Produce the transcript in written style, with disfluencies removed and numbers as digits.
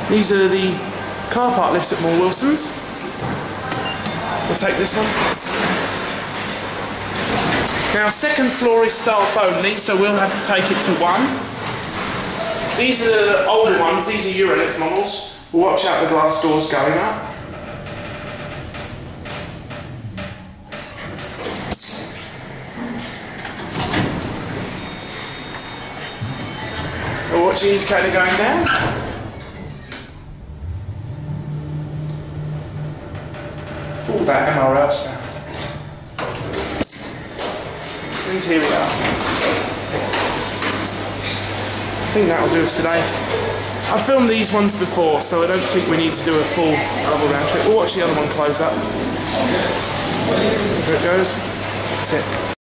These are the car park lifts at Moore Wilson's. We'll take this one. Now, second floor is staff only, so we'll have to take it to 1. These are the older ones, these are Eurolift models. We'll watch out the glass doors going up. We'll watch the indicator going down. All that MRL sound. And here we are. I think that'll do us today. I've filmed these ones before, so I don't think we need to do a full double round trip. We'll watch the other one close up. There it goes. That's it.